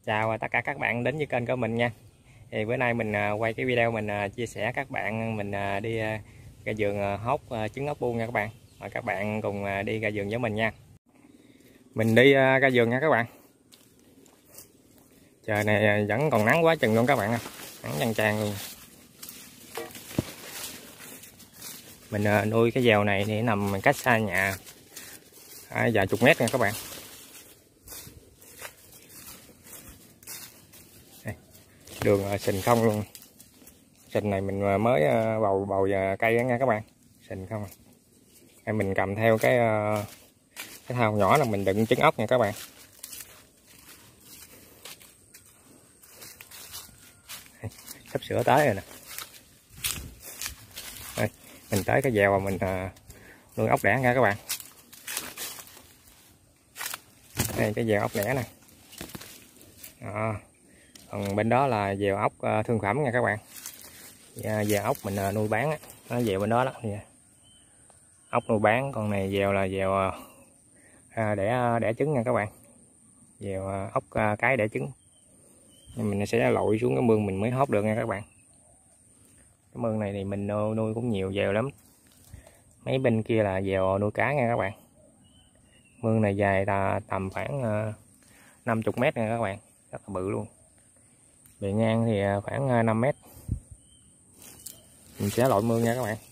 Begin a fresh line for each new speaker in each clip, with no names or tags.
Chào tất cả các bạn đến với kênh của mình nha. Thì bữa nay mình quay cái video mình chia sẻ các bạn mình đi ra vườn hốt trứng ốc bu nha các bạn. Mời các bạn cùng đi ra vườn với mình nha. Mình đi ra vườn nha các bạn. Trời này vẫn còn nắng quá chừng luôn các bạn ơi. Nắng chang chang luôn. Mình nuôi cái dèo này thì nằm cách xa nhà vài chục mét nha các bạn. Đường sình không luôn. Sình này mình mới bầu cây đó nha các bạn. Sình không. Hay mình cầm theo cái thao nhỏ là mình đựng trứng ốc nha các bạn. Sắp sửa tới rồi nè. Đây, mình tới cái dèo mà mình nuôi ốc đẻ nha các bạn. Đây cái dèo ốc đẻ này. Đó. Còn bên đó là dèo ốc thương phẩm nha các bạn. Dèo ốc mình nuôi bán á, nó dèo bên đó đó. Ốc nuôi bán, còn này dèo là dèo đẻ trứng nha các bạn. Dèo ốc cái đẻ trứng. Mình sẽ lội xuống cái mương mình mới hốt được nha các bạn. Cái mương này thì mình nuôi cũng nhiều dèo lắm. Mấy bên kia là dèo nuôi cá nha các bạn. Mương này dài tầm khoảng 50 mét nha các bạn, rất là bự luôn. Bề ngang thì khoảng 5 mét. Mình sẽ lội mương nha các bạn.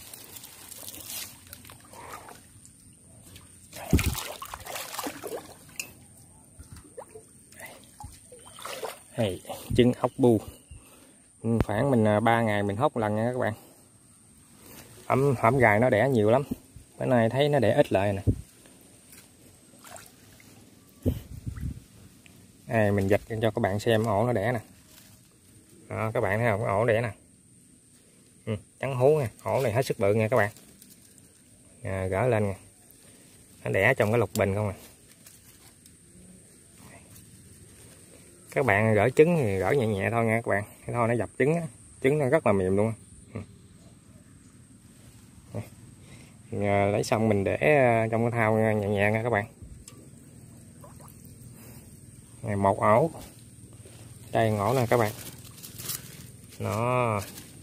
Hey, trứng ốc bu. Khoảng mình 3 ngày mình hốt một lần nha các bạn. Hổm gài nó đẻ nhiều lắm. Bữa nay thấy nó đẻ ít lại nè. Đây, mình dịch cho các bạn xem ổ nó đẻ nè. Đó, các bạn thấy không, ổ đẻ nè. Trắng hú nha, ổ này hết sức bự nha các bạn. Gỡ lên nè. Nó đẻ trong cái lục bình không à. Các bạn gỡ trứng thì gỡ nhẹ nhẹ thôi nha các bạn. Thôi nó dập trứng á. Trứng nó rất là mềm luôn. Lấy xong mình để trong cái thau nhẹ nhẹ nha các bạn. Này, một ổ. Đây ổ nè các bạn. Nó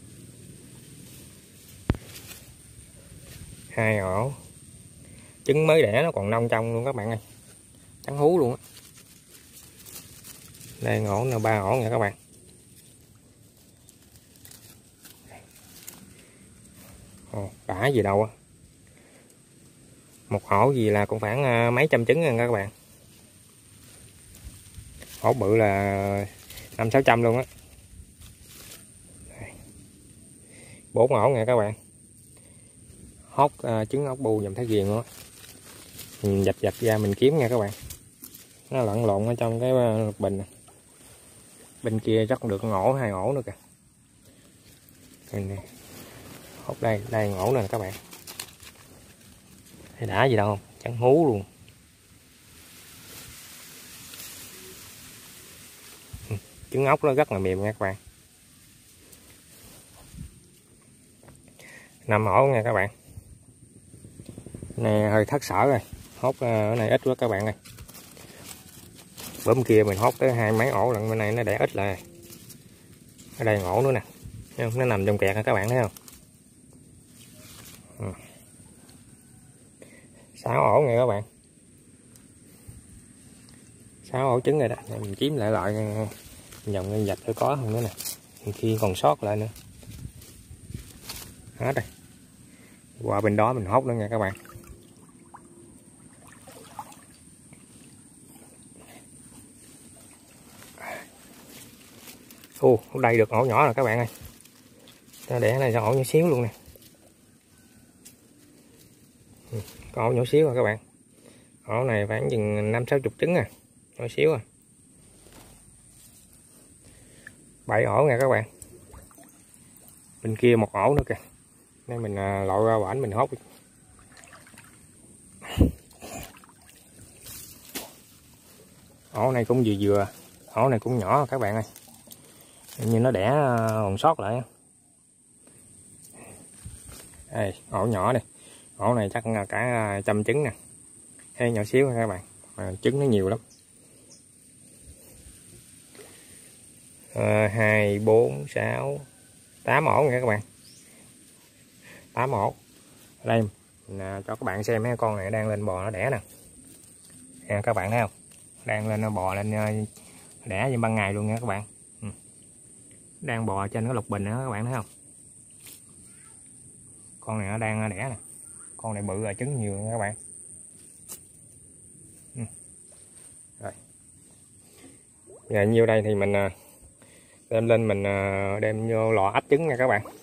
2 ổ. Trứng mới đẻ nó còn nông trong luôn các bạn ơi. Trắng hú luôn á. Đây ổ là 3 ổ nha các bạn. Đã gì đâu á. Một ổ gì là cũng khoảng mấy trăm trứng nha các bạn. Ổ bự là 500-600 luôn á. 4 ổ nha các bạn. Hốt trứng ốc bu dùm thấy ghiền luôn á. Mình dạch ra mình kiếm nha các bạn. Nó lẫn lộn ở trong cái lục bình này. Bên kia chắc được ổ 2 ổ nữa kìa. Mình hốt đây ổ nè các bạn. Thấy đã gì đâu không, trắng hú luôn. Trứng ốc nó rất là mềm nha các bạn. 5 ổ nha các bạn. Này hơi thất sở rồi. Hốt ở này ít quá các bạn ơi. Bữa kia mình hốt tới 20 mấy ổ lần, bên này nó đẻ ít lại. Ở đây ổ nữa nè. Nó nằm trong kẹt các bạn thấy không? 6 ổ nha các bạn. 6 ổ trứng rồi đó. Mình kiếm lại vòng dạch thử có không nữa nè. Khi còn sót lại nữa. Hết rồi. Qua bên đó mình hốt nữa nha các bạn. Đây được ổ nhỏ rồi các bạn ơi. Nó đẻ này ổ nhỏ xíu luôn nè. Có ổ nhỏ xíu rồi các bạn. Ổ này khoảng chừng 50-60 trứng à. Nhỏ xíu à. 7 ổ nha các bạn. Bên kia một ổ nữa kìa. Đây mình lội ra bển mình hốt. Ổ này cũng vừa. Ổ này cũng nhỏ các bạn ơi. Như nó đẻ còn sót lại. Đây, ổ nhỏ đây. Ổ này chắc là cả 100 trứng nè. Hay nhỏ xíu nha các bạn. Mà trứng nó nhiều lắm. 2 4 6 8 ổ nha các bạn, 8 ổ. Ở đây mình cho các bạn xem mấy con này đang lên bò nó đẻ nè. Các bạn thấy không, đang lên nó bò lên đẻ như ban ngày luôn nha các bạn. Đang bò trên cái lục bình đó các bạn thấy không, con này nó đang đẻ nè, con này bự rồi, trứng nhiều nha các bạn. Rồi giờ nhiêu đây thì mình đem lên mình đem vô lò ấp trứng nha các bạn.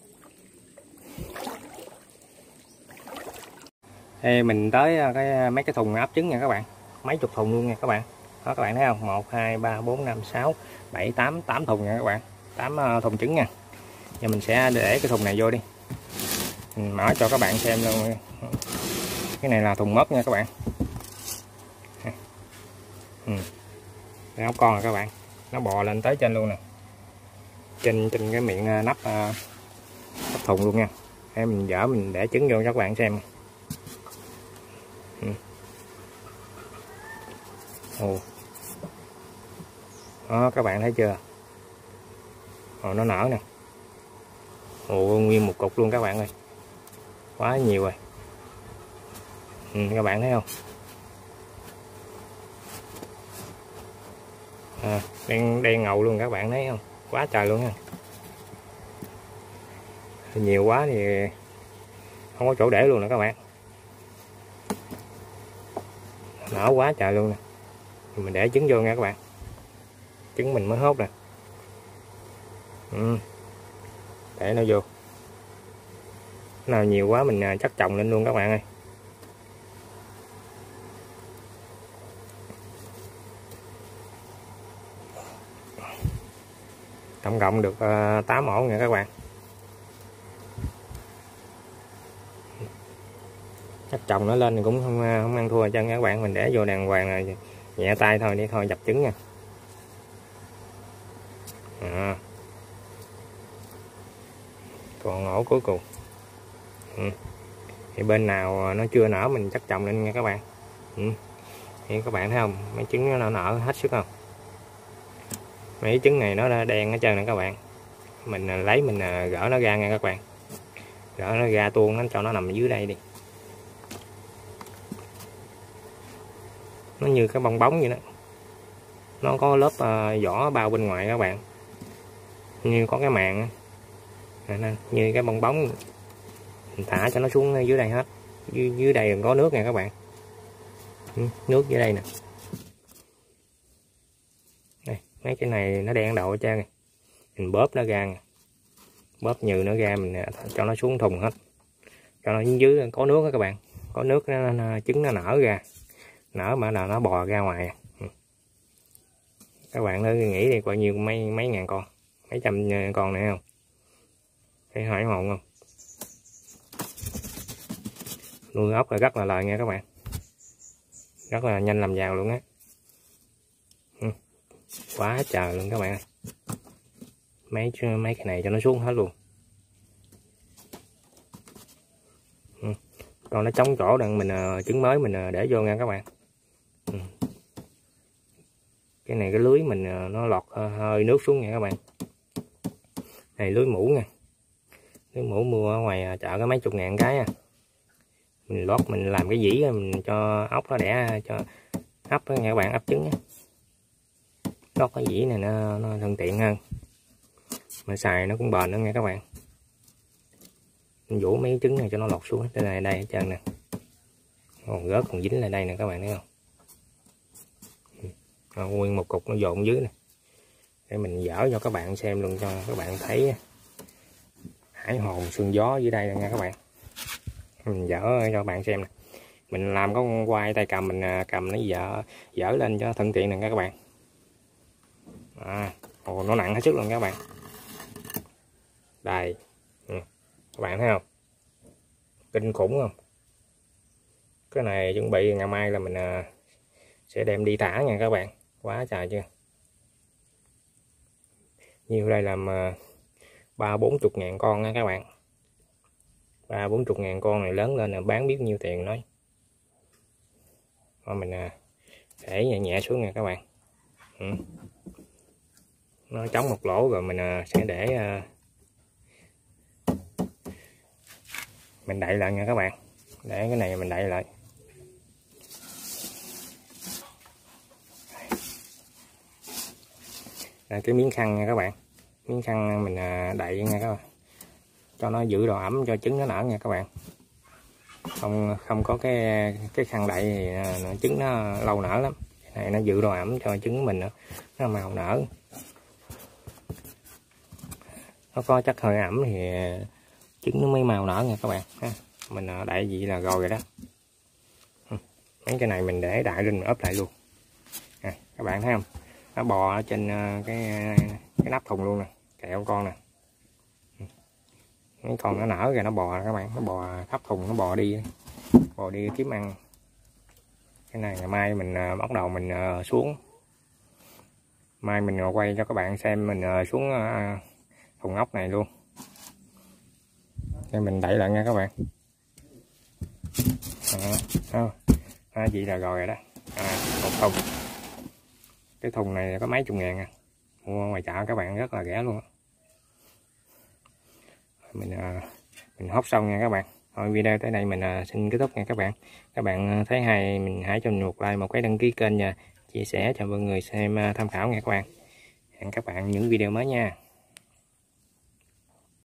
Đây mình tới mấy cái thùng ấp trứng nha các bạn, mấy chục thùng luôn nha các bạn. Đó các bạn thấy không, 1 2 3 4 5 6 7 8 8 thùng nha các bạn, 8 thùng trứng nha. Giờ mình sẽ để cái thùng này vô đi, mình mở cho các bạn xem luôn. Cái này là thùng mớp nha các bạn. Đây, ốc con rồi các bạn, nó bò lên tới trên luôn nè, trên cái miệng nắp thùng luôn nha. Để mình dở mình để trứng vô cho các bạn xem. Ồ. Đó các bạn thấy chưa, nó nở nè. Ồ, nguyên một cục luôn các bạn ơi, quá nhiều rồi. Các bạn thấy không, đen ngầu luôn các bạn thấy không, quá trời luôn nha. Nhiều quá thì không có chỗ để luôn nè các bạn, nở quá trời luôn nè. Mình để trứng vô nha các bạn, trứng mình mới hốt nè. Để nó vô, nào nhiều quá mình chắc chồng lên luôn các bạn ơi. Tổng cộng được 8 ổ nha các bạn, chắc chồng nó lên thì cũng không ăn thua chân các bạn. Mình để vô đàng hoàng rồi, nhẹ tay thôi đi thôi, dập trứng nha. Còn ổ cuối cùng thì bên nào nó chưa nở mình chắc chồng lên nha các bạn. Thì các bạn thấy không, mấy trứng nó nở hết sức không, mấy trứng này nó đen hết trơn nè các bạn. Mình lấy mình gỡ nó ra nha các bạn, gỡ nó ra tuôn nó cho nó nằm dưới đây đi. Nó như cái bong bóng vậy đó, nó có lớp vỏ bao bên ngoài các bạn, như có cái màng như cái bong bóng. Mình thả cho nó xuống dưới đây hết, dưới đây đừng có nước nha các bạn. Nước dưới đây nè, đây, mấy cái này nó đen đầu hết trơn này. Mình bóp nó ra nè, bóp nhừ nó ra, mình cho nó xuống thùng hết, cho nó dưới có nước đó các bạn, có nước nó trứng nó nở ra, nở mà là nó bò ra ngoài. Các bạn nó nghĩ đi, bao nhiêu mấy ngàn con, mấy trăm con này không, thấy hỏi hồn không. Nuôi ốc là rất là lời nha các bạn, rất là nhanh làm giàu luôn á. Quá trời luôn các bạn ơi. Mấy cái này cho nó xuống hết luôn. Còn nó trống chỗ đằng mình trứng mới mình để vô nha các bạn. Cái này cái lưới mình nó lọt hơi nước xuống nha các bạn. Này lưới mũ nha, lưới mũ mua ở ngoài chợ có mấy chục ngàn cái à. Mình lót mình làm cái dĩ mình cho ốc nó đẻ, cho ấp nha các bạn, ấp trứng. Lót cái dĩ này nó thuận tiện hơn, mà xài nó cũng bền nữa nha các bạn. Mình vũ mấy trứng này cho nó lọt xuống đây đây hết trơn nè, còn rớt còn dính lại đây nè các bạn thấy không. Nguyên một cục nó dồn dưới nè, để mình dở cho các bạn xem luôn, cho các bạn thấy hải hồn sương gió dưới đây nha các bạn. Mình dở cho các bạn xem nè, mình làm có con quay tay cầm, mình cầm nó dở lên cho thuận tiện nè các bạn. Nó nặng hết sức luôn các bạn. Đây các bạn thấy không, kinh khủng không. Cái này chuẩn bị ngày mai là mình sẽ đem đi thả nha các bạn. Quá trời chưa, nhiều đây làm 30-40 ngàn con nha các bạn. 30-40 ngàn con này lớn lên là bán biết nhiêu tiền nói. Rồi mình để nhẹ nhẹ xuống nha các bạn. nó trống một lỗ rồi mình sẽ để mình đậy lại nha các bạn, để cái này mình đậy lại. Cái miếng khăn nha các bạn, miếng khăn mình đậy nha các bạn, cho nó giữ độ ẩm cho trứng nó nở nha các bạn. Không có cái khăn đậy thì trứng nó lâu nở lắm. Cái này nó giữ độ ẩm cho trứng mình nó màu nở. Nó có chất hơi ẩm thì trứng nó mới màu nở nha các bạn. Mình đậy vậy là rồi đó. Mấy cái này mình để đại lên mình ốp lại luôn. Các bạn thấy không? Nó bò ở trên cái nắp thùng luôn nè, kẹo con nè. Mấy con nó nở rồi nó bò các bạn, nó bò khắp thùng, nó bò đi kiếm ăn. Cái này ngày mai mình bắt đầu mình xuống, mai mình quay cho các bạn xem mình xuống thùng ốc này luôn. Để mình đậy lại nha các bạn. Vậy là rồi đó. Một thùng. Cái thùng này có mấy chục ngàn à, mua ngoài chợ các bạn, rất là rẻ luôn. Mình hốt xong nha các bạn. Thôi video tới đây mình xin kết thúc nha các bạn. Các bạn thấy hay mình hãy cho mình một like, một cái đăng ký kênh và chia sẻ cho mọi người xem tham khảo nha các bạn. Hẹn các bạn những video mới nha.